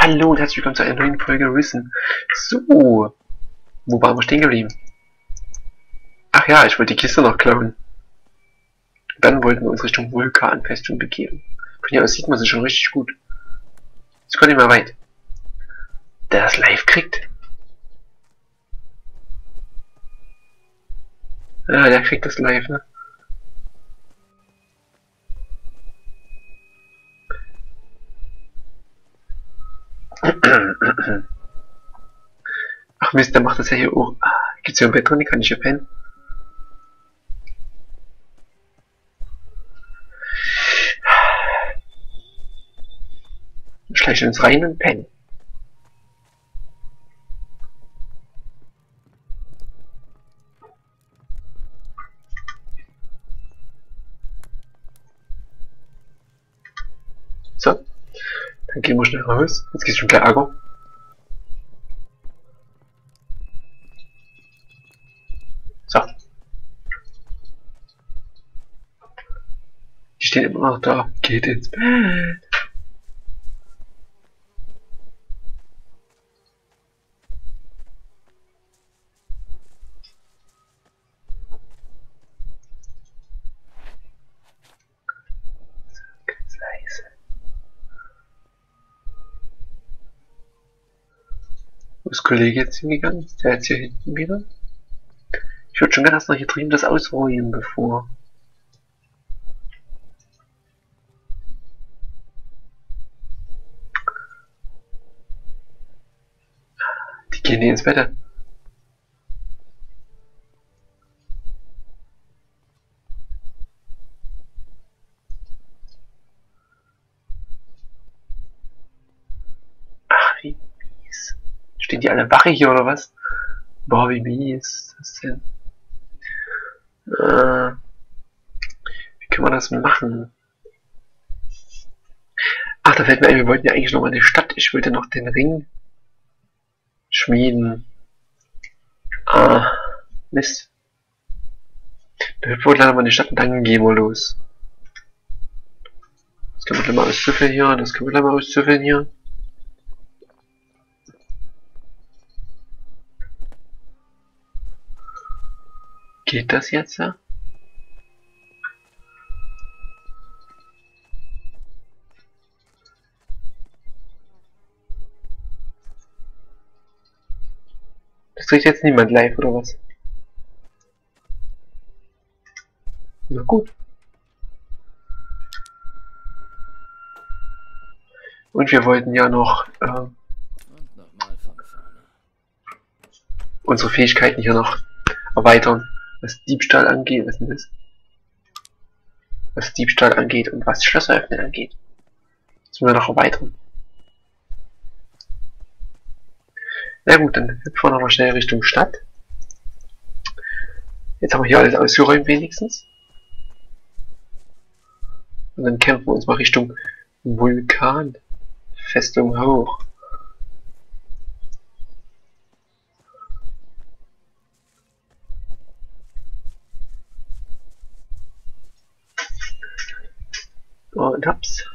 Hallo und herzlich willkommen zu einer neuen Folge Risen. So, wo waren wir stehen geblieben? Ach ja, ich wollte die Kiste noch klauen. Dann wollten wir uns Richtung Vulkanfestung begeben. Von hier aus sieht man sie schon richtig gut. Jetzt kommt nicht mehr weit. Der das live kriegt. Ja, der kriegt das live, ne? Ach Mist, der macht das ja hier auch. Gibt's hier ein Bett drin, kann ich hier pennen? Schleichen uns rein und pennen. So, dann gehen wir schnell raus. Jetzt geht's schon gleich Ärger. So. Die stehen immer noch da. Geht ins Bett. Ganz leise. Wo ist Kollege jetzt hingegangen? Ist der jetzt hier hinten wieder? Ich würde schon gerne erst noch hier drüben das ausräumen, bevor. Die gehen hier ins Bett. Ach, wie mies. Stehen die alle Wache hier oder was? Boah, wie mies ist das denn? Wie kann man das machen? Ach, da fällt mir ein, wir wollten ja eigentlich noch mal in die Stadt. Ich wollte noch den Ring schmieden. Mist. Da wollte wir leider mal in die Stadt und dann gehen wir los. Das können wir gleich mal auszüffeln hier, das können wir gleich mal auszüffeln hier. Geht das jetzt, ja? Das kriegt jetzt niemand live, oder was? Na gut. Und wir wollten ja noch unsere Fähigkeiten hier noch erweitern, was Diebstahl angeht. Was ist denn das? Was Diebstahl angeht und was Schlösser öffnen angeht. Das müssen wir noch erweitern. Na gut, dann hüpfen wir nochmal schnell Richtung Stadt. Jetzt haben wir hier alles ausgeräumt wenigstens. Und dann kämpfen wir uns mal Richtung Vulkanfestung hoch. Und hab's.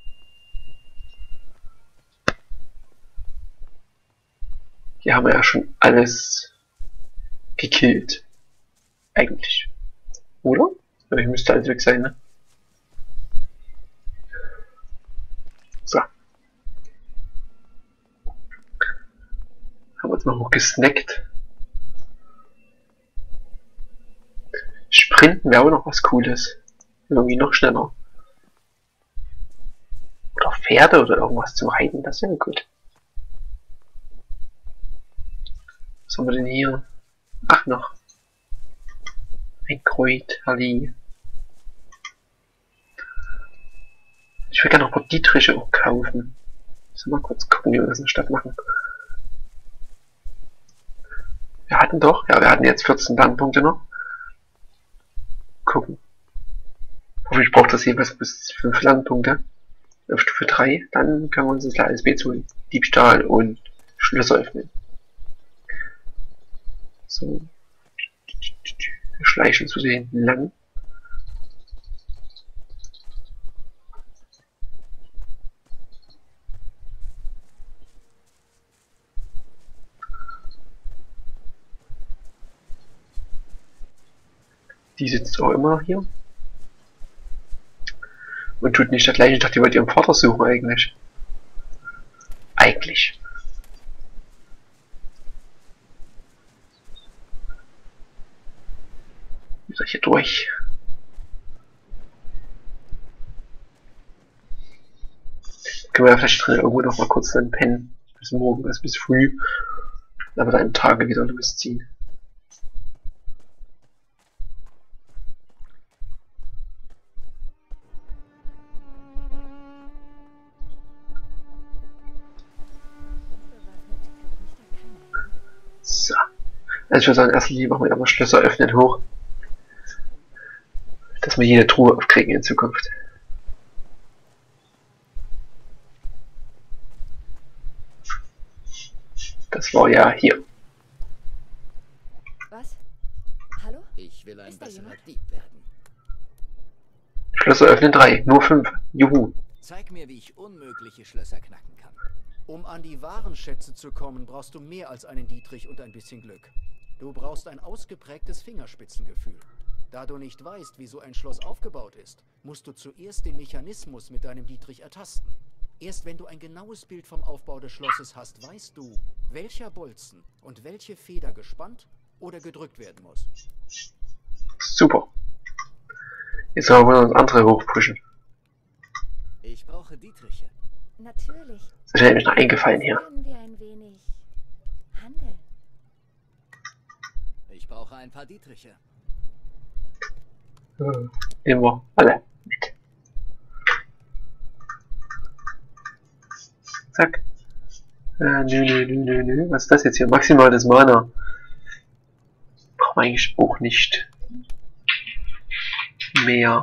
Hier haben wir ja schon alles gekillt. Eigentlich. Oder? Ich müsste alles weg sein, ne? So. Haben wir uns mal hochgesnackt. Sprinten wäre auch noch was Cooles. Irgendwie noch schneller. Oder Pferde oder irgendwas zum Reiten, das wäre gut. Was haben wir denn hier? Ach, noch. Ein Kräuterli. Ich will gerne noch ein paar Dietriche auch kaufen. Müssen wir mal kurz gucken, wie wir das in der Stadt machen. Wir hatten doch, ja, wir hatten jetzt 14 Lernpunkte noch. Gucken. Hoffentlich braucht das jeweils bis 5 Lernpunkte. Auf Stufe 3, dann können wir uns das kleines B zu Diebstahl und Schlösser öffnen. So. Wir schleichen zu den hinten lang. Die sitzt auch immer hier. Und tut nicht das gleiche. Ich dachte, die wollte ihren Vater suchen eigentlich. Eigentlich. Wie soll ich hier durch? Können wir ja vielleicht drin irgendwo noch mal kurz dann pennen. Bis morgen, also bis früh. Aber dann Tage wieder losziehen. So. Also ich würde sagen, erst lieber machen wir aber Schlösser öffnen hoch. Dass wir jede Truhe aufkriegen in Zukunft. Das war ja hier. Was? Hallo? Ich will ein Ist da besserer jemand? Dieb werden. Schlösser öffnen 3, nur 5. Juhu. Zeig mir, wie ich unmögliche Schlösser knacken kann. Um an die wahren Schätze zu kommen, brauchst du mehr als einen Dietrich und ein bisschen Glück. Du brauchst ein ausgeprägtes Fingerspitzengefühl. Da du nicht weißt, wie so ein Schloss aufgebaut ist, musst du zuerst den Mechanismus mit deinem Dietrich ertasten. Erst wenn du ein genaues Bild vom Aufbau des Schlosses hast, weißt du, welcher Bolzen und welche Feder gespannt oder gedrückt werden muss. Super. Jetzt sollen wir uns andere hochpushen. Ich brauche Dietriche. Natürlich. Das ist mir nämlich noch eingefallen hier. Können wir ein wenig handeln? Ich brauche ein paar Dietriche. Nehmen wir alle mit. Zack. Nö. Was ist das jetzt hier? Maximales Mana. Brauchen wir eigentlich auch nicht mehr.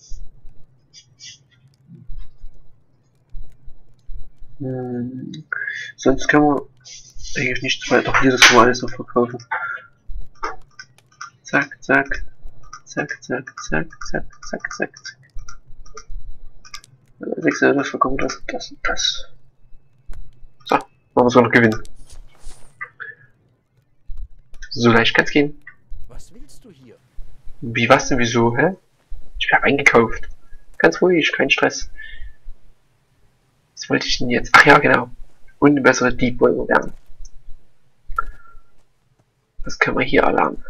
Sonst können wir eigentlich nichts weiter. Doch, dieses können wir alles noch verkaufen. Zack. Zack. 6 das verkaufen, das. So, machen wir so noch gewinnen. So leicht kann's gehen. Was willst du hier? Wie was denn, wieso, hä? Ich habe eingekauft. Ganz ruhig, kein Stress. Was wollte ich denn jetzt? Ach ja, genau. Und eine bessere Dieb wollen wir werden. Das können wir hier erlernen.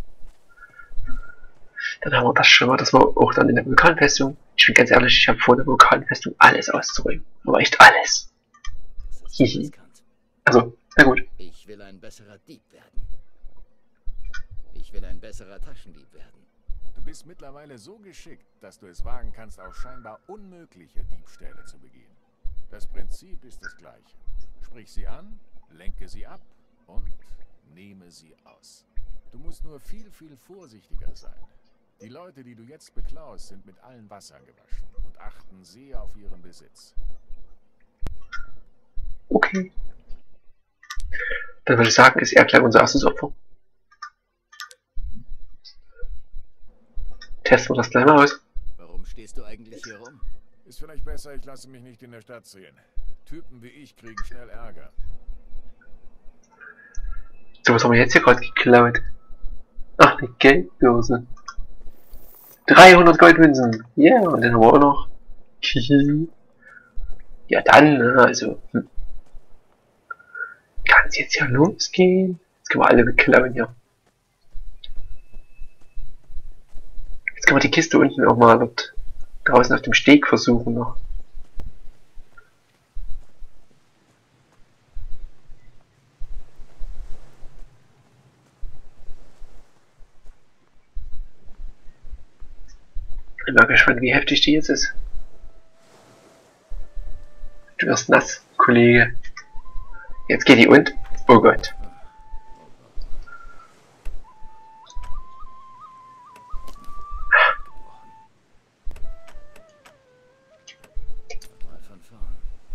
Dann haben wir das schon mal, dass wir auch dann in der Vulkanfestung. Ich bin ganz ehrlich, ich habe vor der Vulkanfestung alles auszuräumen. Aber echt alles. Das ist riskant. Also, na gut. Ich will ein besserer Dieb werden. Ich will ein besserer Taschendieb werden. Du bist mittlerweile so geschickt, dass du es wagen kannst, auch scheinbar unmögliche Diebstähle zu begehen. Das Prinzip ist das gleiche. Sprich sie an, lenke sie ab und nehme sie aus. Du musst nur viel vorsichtiger sein. Die Leute, die du jetzt beklaust, sind mit allen Wassern gewaschen und achten sehr auf ihren Besitz. Okay. Dann würde ich sagen, ist er gleich unser erstes Opfer. Testen wir das gleich mal aus. Warum stehst du eigentlich hier rum? Ist vielleicht besser, ich lasse mich nicht in der Stadt sehen. Typen wie ich kriegen schnell Ärger. So, was haben wir jetzt hier gerade geklaut? Ach, eine Geldbörse. 300 Goldmünzen. Ja, yeah, und dann haben wir auch noch. Ja, dann, also. Kann es jetzt ja losgehen? Jetzt können wir alle beklauen hier. Jetzt können wir die Kiste unten auch mal dort draußen auf dem Steg versuchen noch. Ich bin mal gespannt, wie heftig die jetzt ist. Du wirst nass, Kollege. Jetzt geht die und. Oh Gott. Mal von vorn.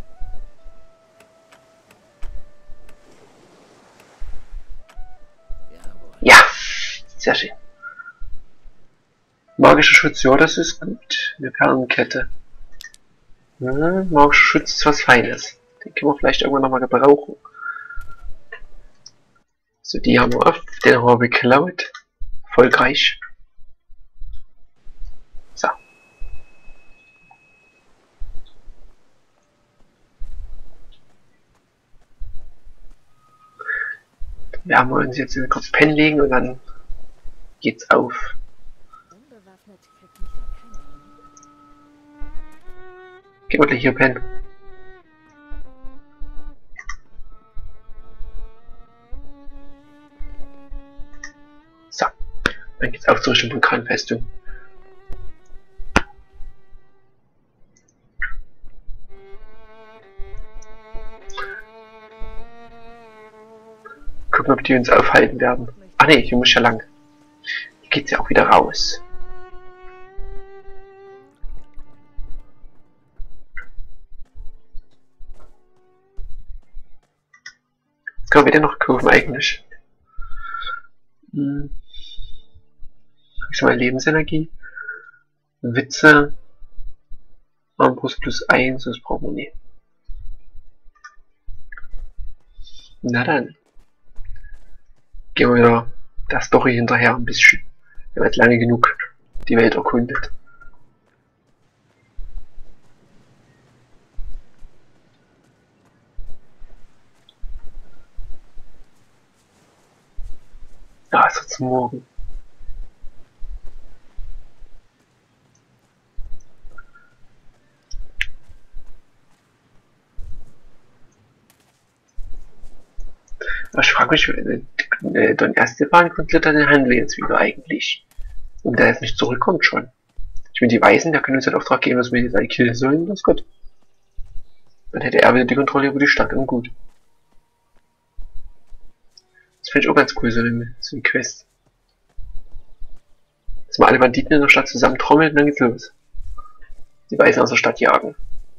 Jawohl. Ja, sehr schön. Magischer Schutz, ja, das ist gut. Eine Perlenkette. Ja, magischer Schutz ist was Feines. Den können wir vielleicht irgendwann nochmal gebrauchen. So, die haben wir auf. Den haben wir beklaut. Erfolgreich. werden wir uns jetzt kurz pennen legen und dann geht's auf. Unbewaffnet kriegt mich da keiner hin. Gehen wir gleich hier pennen. So, dann geht's auf zur Richtung Vulkanfestung. Gucken, ob die uns aufhalten werden. Ah ne, hier muss ich ja lang. Hier geht's ja auch wieder raus. Was können wir denn noch kaufen eigentlich? Ich sag mal Lebensenergie. Witze. Armbrust +1, das brauchen wir nicht. Na dann. Gehen wir wieder der Story hinterher ein bisschen. Wir haben jetzt lange genug die Welt erkundet. Ja, es wird's morgen. Aber ich frage mich, Don Esteban kontrolliert den Handel jetzt wieder eigentlich. Und der jetzt nicht zurückkommt schon. Ich meine, die Weißen, der können uns den Auftrag geben, dass wir jetzt alle killen sollen, das Gott. Dann hätte er wieder die Kontrolle über die Stadt und gut. Das finde ich auch ganz cool, so eine Quest. Dass wir alle Banditen in der Stadt zusammentrommeln und dann geht's los. Die Weißen aus der Stadt jagen.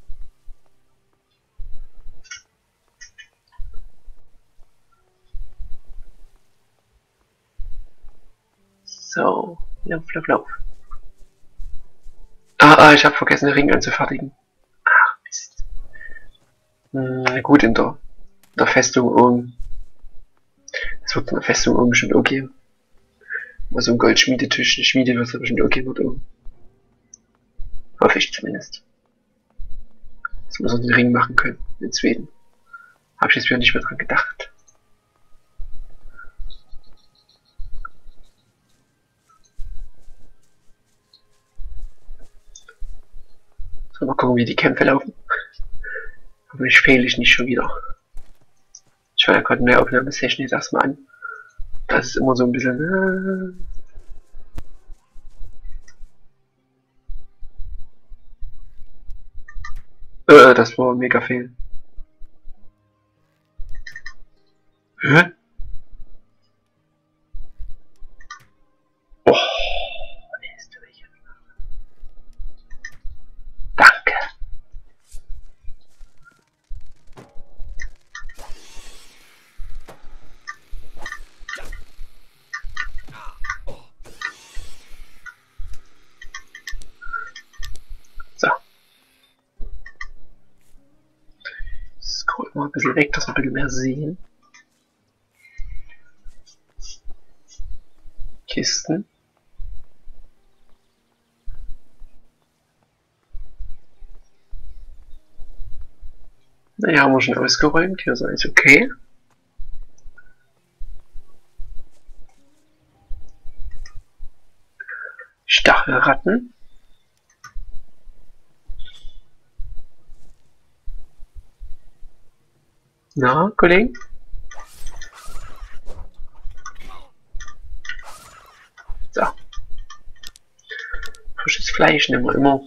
So, lauf. Ich habe vergessen, den Ring anzufertigen. Ach, Mist. Gut, in der Festung oben. Es wird in der Festung oben bestimmt auch geben. Mal so ein Goldschmiedetisch, eine Schmiede wird es bestimmt auch geben dort oben. Hoffe ich zumindest. Dass wir so einen Ring machen können, in Schweden. Habe ich jetzt wieder nicht mehr dran gedacht. So, mal gucken, wie die Kämpfe laufen. Hoffentlich fehle ich nicht schon wieder. Ich fange ja gerade eine Aufnahmesession jetzt erstmal an. Das ist immer so ein bisschen... das war mega fehl. Hä? Oh, nächste Woche. Danke. So. Scroll mal ein bisschen weg, dass wir ein bisschen mehr sehen. Kisten. Naja, haben wir schon ausgeräumt. Hier ist alles okay. Stachelratten. Na, Kollegen? So. Frisches Fleisch nehmen wir immer.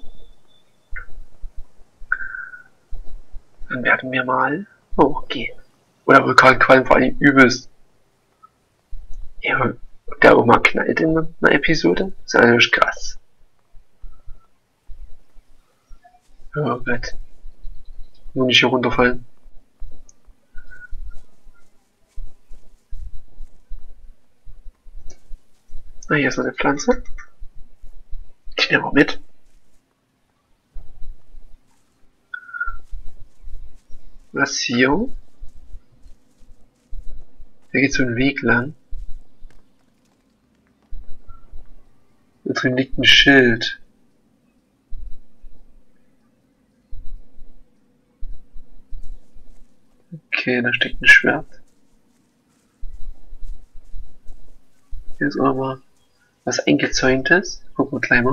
Dann werden wir mal hochgehen. Oder Vulkanqualm vor allem übelst. Ja, der auch mal knallt in einer Episode. Das ist natürlich krass. Oh Gott. Nur nicht hier runterfallen. Na, hier ist noch eine Pflanze. Die nehmen wir mit. Was hier? Da geht so ein Weg lang. Da drin liegt ein Schild. Okay, da steckt ein Schwert. ist auch mal was Eingezäuntes. Gucken wir gleich mal.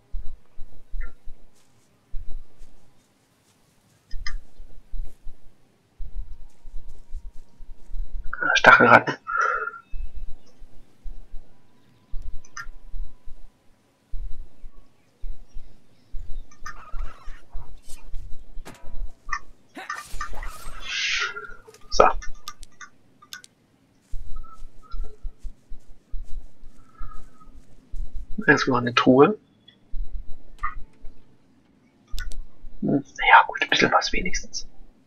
Stachelratten. So. Erstmal eine Truhe. Ja gut, ein bisschen was wenigstens.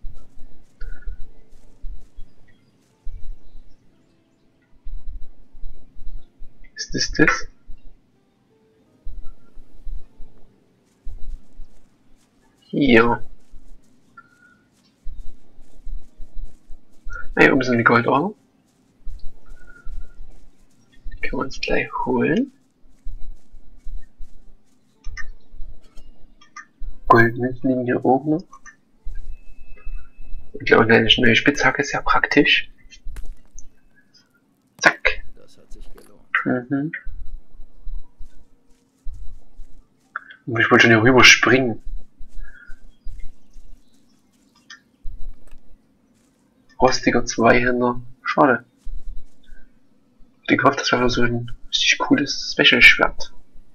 Ist das? Hier. Hier oben sind die Goldaugen. Die können wir uns gleich holen. Goldmünzen liegen hier oben noch. Ich glaube, eine neue Spitzhacke ist ja praktisch. Zack. Das hat sich gelohnt. Mhm. Und ich wollte schon hier rüber springen. Rostiger Zweihänder. Schade. Ich hoffe, das wäre so ein richtig cooles Special-Schwert.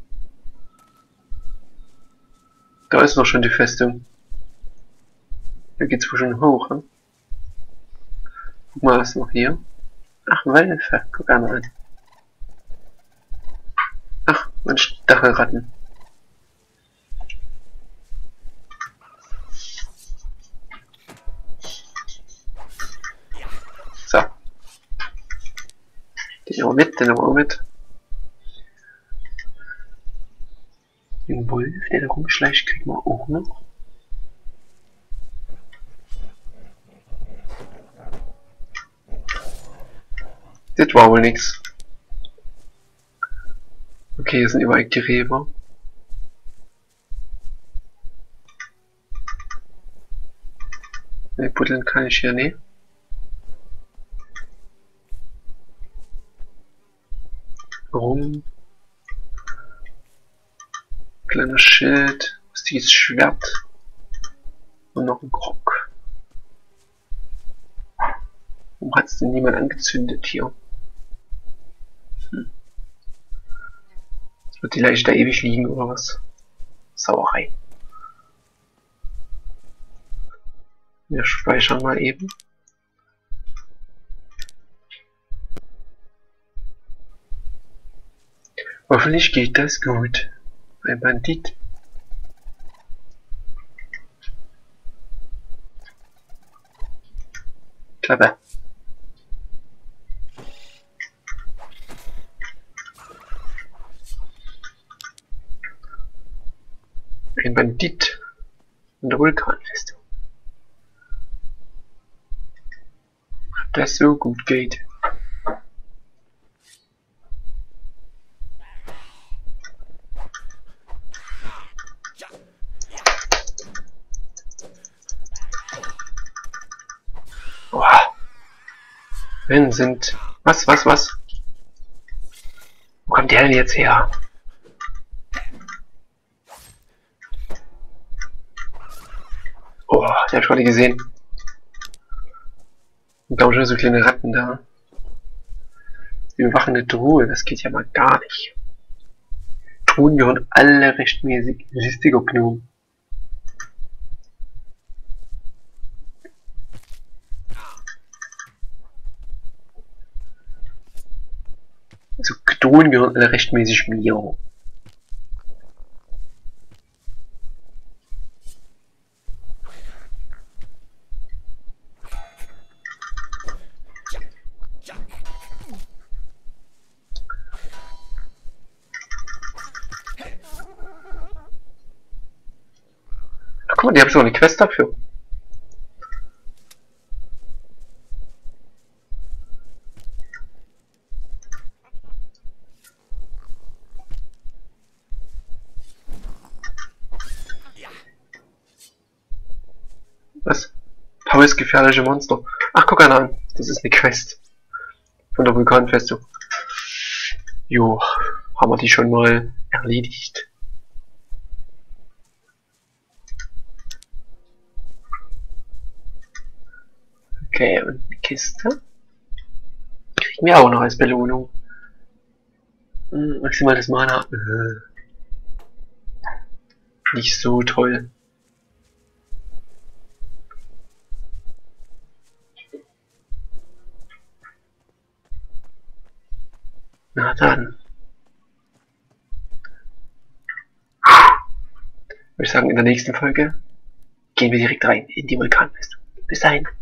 Da ist noch schon die Festung. Da geht's wohl schon hoch, ne? Guck mal, was ist noch hier? Ach, Wölfe. Guck einmal an. Ach, und Stachelratten. So. Den nehmen wir mit, den nehmen wir auch mit. Den Wolf, der da rumschleicht, kriegen wir auch noch. Das war wohl nix. Okay, hier sind überall Gräber. Ne, buddeln kann ich hier nicht. Rum. Kleiner Schild. Rustiges Schwert. Und noch ein Krog. Warum hat es denn niemand angezündet hier? Wird die Leiche da ewig liegen oder was? Sauerei. Wir speichern mal eben. Hoffentlich geht das gut. Ein Bandit. Klappe. Ein Bandit in der Vulkanfestung. Ob das so gut geht. Boah. Wenn sind... Was? Wo kommt der denn jetzt her? Oh, die hab ich gerade gesehen. Und da schon so kleine Ratten da. Die bewachen eine Truhe, das geht ja mal gar nicht. Truhen gehören alle rechtmäßig. Listiger Gnome. Also Truhen gehören alle rechtmäßig mir. Guck mal, die haben so eine Quest dafür. Was? Pauls gefährliche Monster. Ach, guck einer an. Das ist eine Quest. Von der Vulkanfestung. Jo, haben wir die schon mal erledigt. Okay, und eine Kiste. Kriegen wir auch noch als Belohnung. Maximales Mana. Nicht so toll. Na dann. Würde ich sagen, in der nächsten Folge gehen wir direkt rein in die Vulkanfestung. Bis dahin.